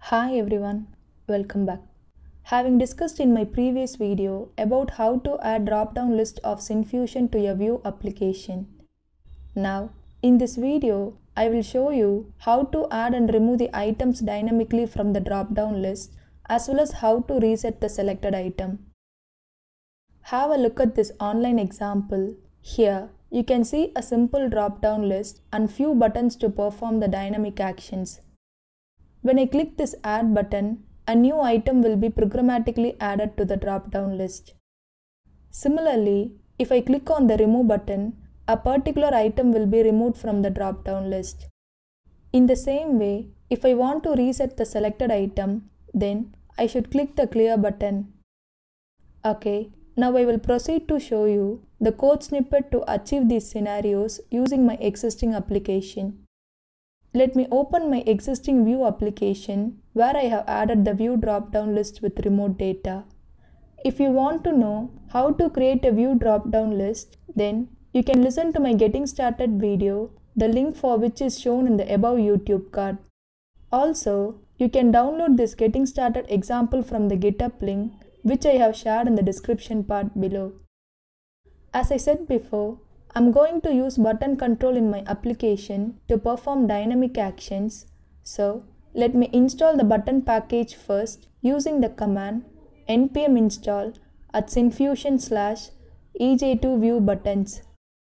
Hi everyone, welcome back. Having discussed in my previous video about how to add drop-down list of Syncfusion to your Vue application. Now, in this video, I will show you how to add and remove the items dynamically from the drop-down list as well as how to reset the selected item. Have a look at this online example. Here, you can see a simple drop-down list and few buttons to perform the dynamic actions. When I click this Add button, a new item will be programmatically added to the drop-down list. Similarly, if I click on the Remove button, a particular item will be removed from the drop-down list. In the same way, if I want to reset the selected item, then I should click the Clear button. Okay, now I will proceed to show you the code snippet to achieve these scenarios using my existing application. Let me open my existing Vue application where I have added the Vue drop-down list with remote data. If you want to know how to create a Vue drop-down list, then you can listen to my Getting Started video, the link for which is shown in the above YouTube card. Also, you can download this Getting Started example from the GitHub link which I have shared in the description part below. As I said before, I'm going to use button control in my application to perform dynamic actions. So, let me install the button package first using the command npm install at syncfusion/ej2vuebuttons.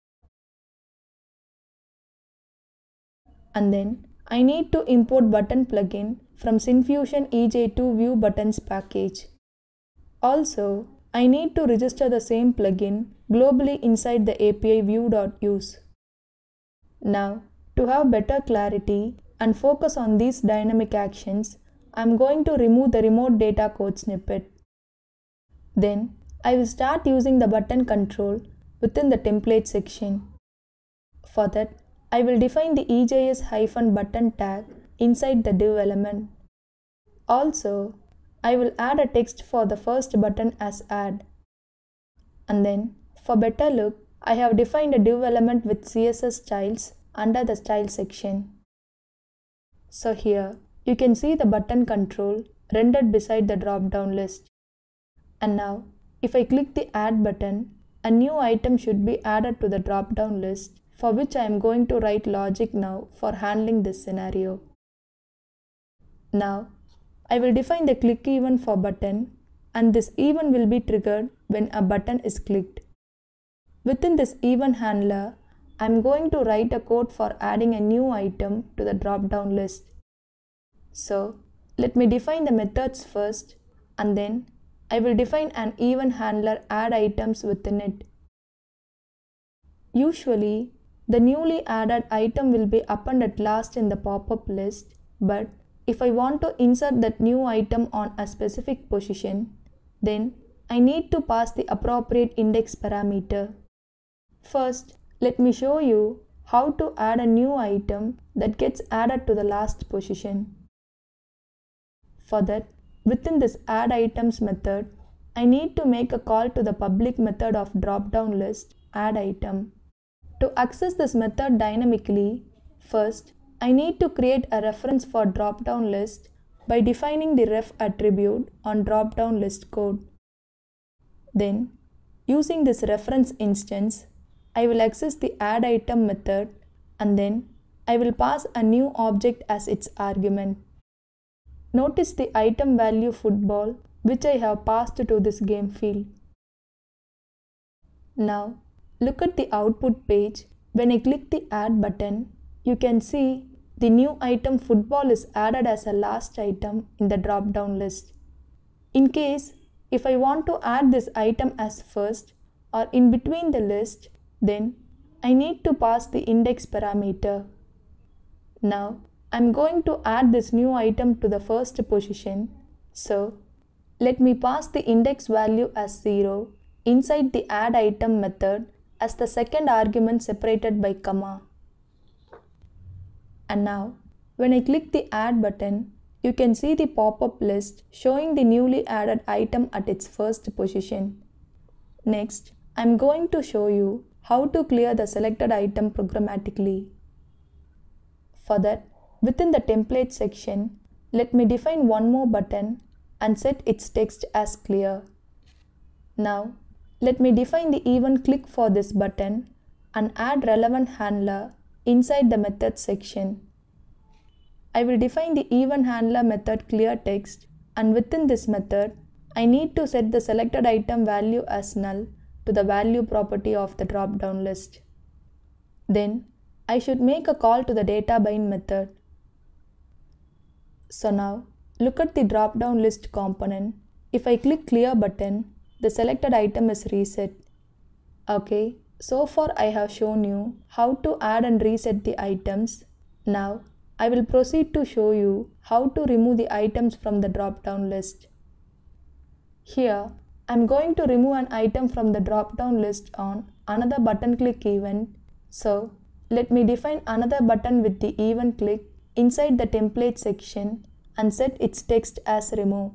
And then, I need to import button plugin from Syncfusion ej2vuebuttons package. Also, I need to register the same plugin globally inside the API vue.use. Now, to have better clarity and focus on these dynamic actions, I am going to remove the remote data code snippet. Then, I will start using the button control within the template section. For that, I will define the EJS-button tag inside the div element. Also, I will add a text for the first button as add. And then, for better look, I have defined a div element with CSS styles under the style section. So here, you can see the button control rendered beside the drop-down list. And now, if I click the add button, a new item should be added to the drop-down list, for which I am going to write logic now for handling this scenario. Now, I will define the click event for button, and this event will be triggered when a button is clicked. Within this event handler, I am going to write a code for adding a new item to the drop-down list. So, let me define the methods first, and then I will define an event handler add items within it. Usually, the newly added item will be appended last in the pop-up list, but if I want to insert that new item on a specific position, then I need to pass the appropriate index parameter. First, let me show you how to add a new item that gets added to the last position. For that, within this add items method, I need to make a call to the public method of drop-down list add item. To access this method dynamically, first, I need to create a reference for drop-down list by defining the ref attribute on drop-down list code. Then, using this reference instance, I will access the add item method and then I will pass a new object as its argument. Notice the item value football which I have passed to this game field. Now, look at the output page. When I click the add button, you can see the new item football is added as a last item in the drop-down list. In case, if I want to add this item as first or in between the list, then I need to pass the index parameter. Now, I am going to add this new item to the first position. So, let me pass the index value as 0 inside the add item method as the second argument separated by comma. And now, when I click the add button, you can see the pop-up list showing the newly added item at its first position. Next, I am going to show you how to clear the selected item programmatically. For that, within the template section, let me define one more button and set its text as clear. Now, let me define the event click for this button and add relevant handler inside the method section. I will define the event handler method clearText, and within this method, I need to set the selected item value as null to the value property of the drop-down list. Then, I should make a call to the dataBind method. So now, look at the drop-down list component. If I click clear button, the selected item is reset. Okay, so far I have shown you how to add and reset the items. Now, I will proceed to show you how to remove the items from the drop-down list. Here, I am going to remove an item from the drop-down list on another button click event. So, let me define another button with the event click inside the template section and set its text as remove.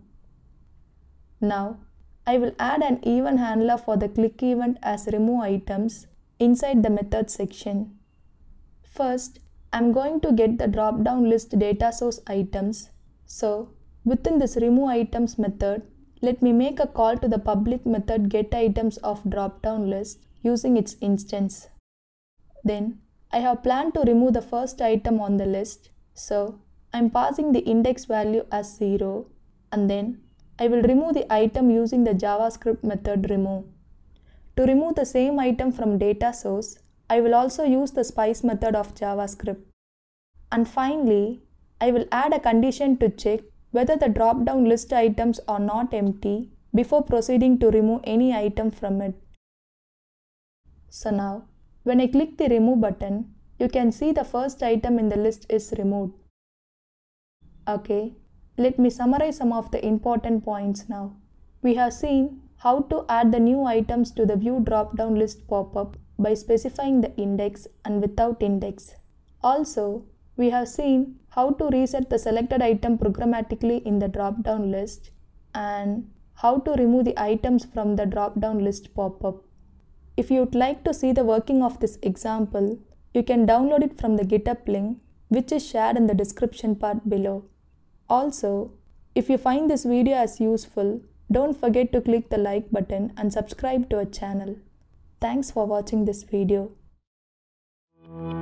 Now, I will add an event handler for the click event as remove items inside the method section. First, I am going to get the drop-down list data source items. So, within this remove items method, let me make a call to the public method getItems of drop-down list using its instance. Then, I have planned to remove the first item on the list. So, I am passing the index value as 0, and then I will remove the item using the JavaScript method remove. To remove the same item from data source, I will also use the spice method of JavaScript. And finally, I will add a condition to check whether the drop-down list items are not empty before proceeding to remove any item from it. So now, when I click the remove button, you can see the first item in the list is removed. Okay, let me summarize some of the important points now. We have seen how to add the new items to the view drop-down list pop-up by specifying the index and without index. Also, we have seen how to reset the selected item programmatically in the drop-down list and how to remove the items from the drop-down list pop-up. If you would like to see the working of this example, you can download it from the GitHub link, which is shared in the description part below. Also, if you find this video as useful, don't forget to click the like button and subscribe to our channel. Thanks for watching this video.